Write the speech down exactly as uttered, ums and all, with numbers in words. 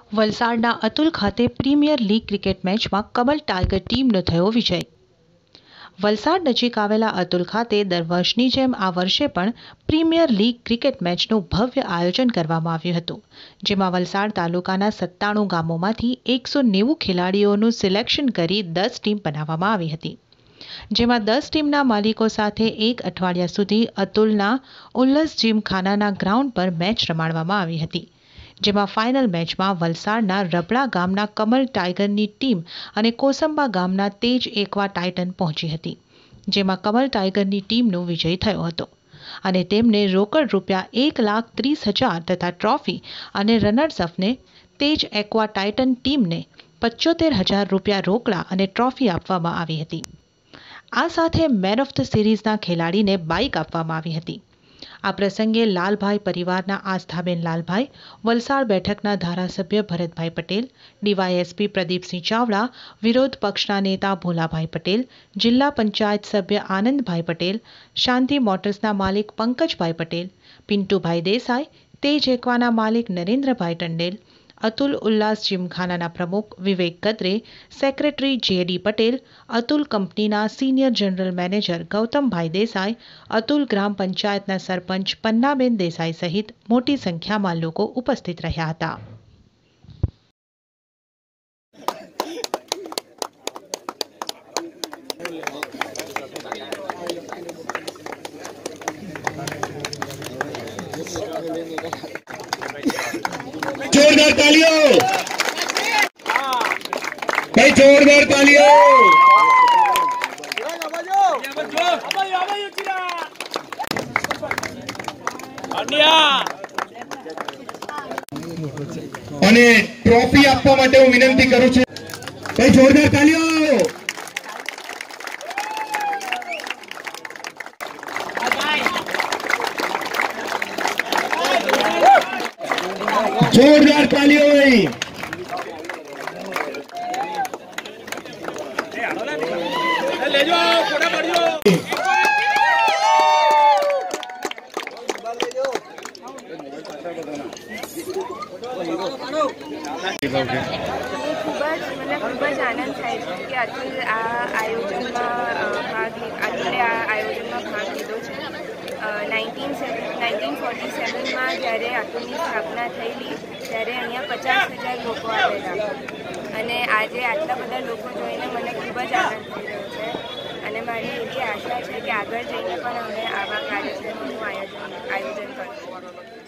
વલસાડના અતુલ ખાતે premier league cricket મેચમાં કમલ ટાઇગર ટીમનો થયો વિજય. વલસાડ નજીક આવેલા અતુલ ખાતે દર વર્ષની જેમ આ વર્ષે પણ પ્રીમિયર લીગ ક્રિકેટ મેચનું ભવ્ય આયોજન કરવામાં આવ્યું હતું, જેમાં વલસાડ તાલુકાના સત્તાણું ગામોમાંથી એકસો નેવું ખેલાડીઓનું સિલેક્શન કરી દસ ટીમ બનાવવામાં આવી હતી, જેમાં દસ ટીમના માલિકો સાથે એક અઠવાડિયા સુધી અતુલના ઉલ્લાસ જીમખાનાના ગ્રાઉન્ડ પર મેચ રમાડવામાં આવી હતી, જેમાં ફાઇનલ મેચમાં વલસાડના રબડા ગામના કમલ ટાઇગરની ટીમ અને કોસંબા ગામના તેજ એકવા ટાઇટન પહોંચી હતી, જેમાં કમલ ટાઇગરની ટીમનો વિજય થયો હતો અને તેમને રોકડ રૂપિયા એક લાખ ત્રીસ હજાર તથા ટ્રોફી અને રનર્સઅપને તેજ એકવા ટાઇટન ટીમને પંચોતેર હજાર રૂપિયા રોકડા અને ટ્રોફી આપવામાં આવી હતી. આ સાથે મેન ઓફ ધ સિરીઝના ખેલાડીને બાઇક આપવામાં આવી હતી. આ પ્રસંગે લાલભાઈ પરિવારના આસ્થાબેન લાલભાઈ, વલસાડ બેઠકના ધારાસભ્ય ભરતભાઈ પટેલ, ડીવાયએસપી પ્રદીપસિંહ ચાવડા, વિરોધ પક્ષના નેતા ભોલાભાઈ પટેલ, જિલ્લા પંચાયત સભ્ય આનંદભાઈ પટેલ, શાંતિ મોટર્સના માલિક પંકજભાઈ પટેલ, પિન્ટુભાઈ દેસાઈ, તેજ એકવાના માલિક નરેન્દ્રભાઈ ટંડેલ, અતુલ ઉલ્લાસ જીમખાનાના પ્રમુખ વિવેક ગદરે, સેક્રેટરી જેડી પટેલ, અતુલ કંપનીના senior general manager Gautambhai Desai, Atul ગ્રામ પંચાયતના સરપંચ પન્નાબેન દેસાઈ સહિત મોટી સંખ્યામાં લોકો ઉપસ્થિત રહ્યા હતા. जोरदार तालियों भाई, जोरदार तालियों. અને ટ્રોફી આપવા માટે હું વિનંતી કરું છું. ભાઈ જોરદાર તાલિયો. जोरदार तालियों भाई. ले जाओ फोटा मारियो. ખૂબ જ મને ખૂબ જ આનંદ થાય છે કે અતુલ આ આયોજનમાં ભાગ અતુલે આ આયોજનમાં ભાગ લીધો છે. નાઇન્ટીન નાઇન્ટીન ફોર્ટી સેવનમાં જ્યારે અતુલની સ્થાપના થયેલી ત્યારે અહીંયા પચાસ હજાર લોકો આવેલા અને આજે આટલા બધા લોકો જોઈને મને ખૂબ જ આનંદ થઈ રહ્યો છે અને મારી એવી આશા છે કે આગળ જઈને પણ અમે આવા કાર્યક્રમોનું આયોજન આયોજન કરશું.